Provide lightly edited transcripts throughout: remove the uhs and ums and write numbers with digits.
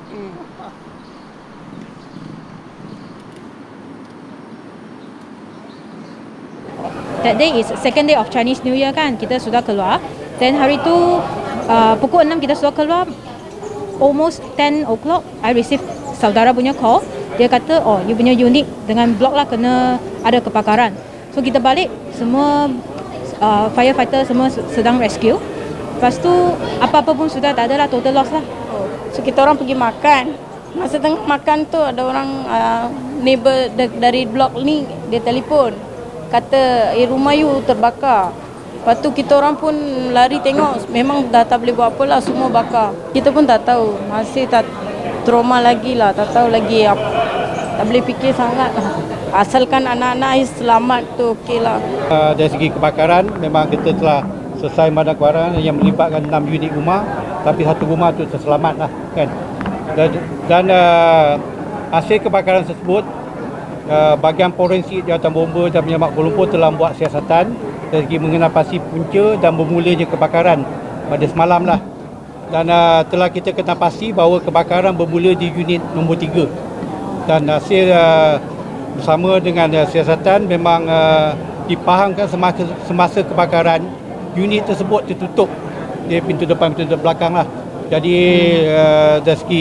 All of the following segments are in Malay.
That day is second day of Chinese New Year kan, kita sudah keluar. Then hari tu pukul 6 kita sudah keluar. Almost 10 o'clock I receive saudara punya call. Dia kata, oh you punya unit dengan blok lah kena ada kebakaran. So kita balik, semua firefighter semua sedang rescue. Lepas tu apa-apa pun sudah tak ada lah, total loss lah. So kita orang pergi makan. Masa tengah makan tu ada orang neighbor dari blok ni, dia telefon kata rumah you terbakar. Lepas tu kita orang pun lari tengok, memang dah tak boleh buat apa lah, semua bakar. Kita pun tak tahu, masih tak trauma lagi lah, tak tahu lagi apa, tak boleh fikir sangat lah. Asalkan anak-anak selamat tu okey lah. Dari segi kebakaran memang kita telah selesai memadam kebakaran yang melibatkan 6 unit rumah, tapi satu rumah tu terselamat lah kan. Dan hasil kebakaran tersebut, bahagian forensik Jawatan Bomba dan Penyelamat Kuala Lumpur telah membuat siasatan dari segi mengenal pasti punca dan bermulanya kebakaran pada semalam lah. Dan telah kita kenal pasti bahawa kebakaran bermula di unit nombor 3. Dan hasil bersama dengan siasatan memang dipahamkan semasa kebakaran unit tersebut tertutup, dia pintu depan, pintu belakang lah. Jadi dari segi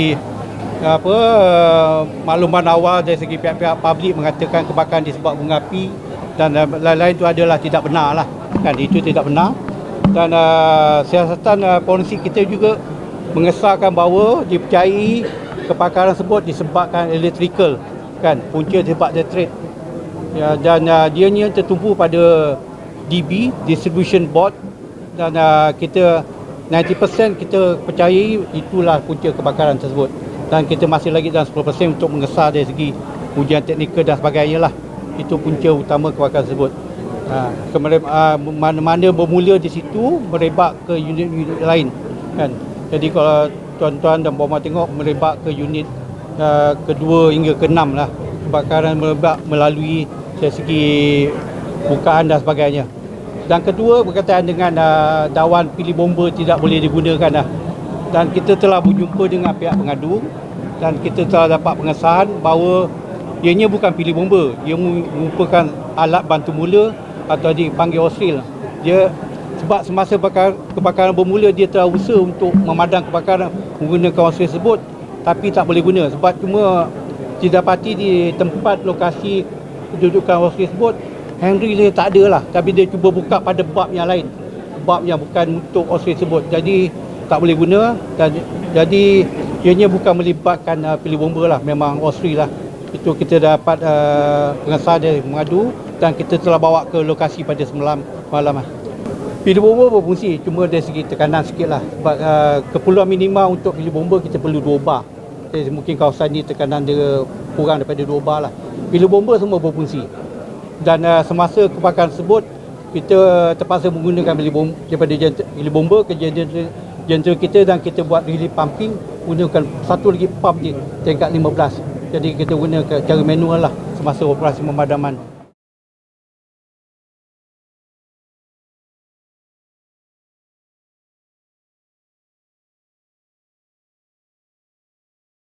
makluman awal dari segi pihak-pihak publik mengatakan kebakaran disebabkan bunga api dan lain-lain itu adalah tidak benar lah kan, itu tidak benar. Dan siasatan forensik kita juga mengesahkan bahawa dipercayai kebakaran tersebut disebabkan elektrikal kan, punca disebabkan elektrik ya, dan dianya tertumpu pada DB, distribution board, dan kita 90% kita percayai itulah punca kebakaran tersebut. Dan kita masih lagi dalam 10% untuk mengesah dari segi ujian teknikal dan sebagainya lah. Itu punca utama kebakaran tersebut. Mana-mana bermula di situ merebak ke unit-unit lain kan. Jadi kalau tuan-tuan dan puan-puan tengok merebak ke unit kedua hingga ke-6 lah. Kebakaran merebak melalui dari segi bukaan dan sebagainya. Dan kedua berkaitan dengan dawan pilih bomba tidak boleh digunakan lah. Dan kita telah berjumpa dengan pihak pengadu dan kita telah dapat pengesahan bahawa ianya bukan pilih bomba, ia merupakan alat bantu mula atau dipanggil OSRIL. Dia sebab semasa kebakaran bermula dia telah usaha untuk memadam kebakaran menggunakan OSRIL tersebut, tapi tak boleh guna sebab cuma didapati di tempat lokasi kedudukan OSRIL tersebut handle dia tak ada lah, tapi dia cuba buka pada bab yang lain, bab yang bukan untuk OSRIL tersebut, jadi tak boleh guna. Dan jadi ianya bukan melibatkan pilih bomba lah, memang OSRIL lah. Itu kita dapat pengesahan dari mengadu dan kita telah bawa ke lokasi pada semalam malam lah. Pilih bomba berfungsi, cuma dari segi tekanan sikit lah. Sebab keperluan minima untuk pilih bomba kita perlu 2 bar. Jadi mungkin kawasan ni tekanan dia kurang daripada 2 bar lah. Pilih bomba semua berfungsi. Dan semasa kebakaran tersebut kita terpaksa menggunakan pilih bomba daripada pilih bomba ke generator kita, dan kita buat relief pumping gunakan satu lagi pump je tingkat 15. Jadi kita guna cara manual lah semasa operasi pemadaman.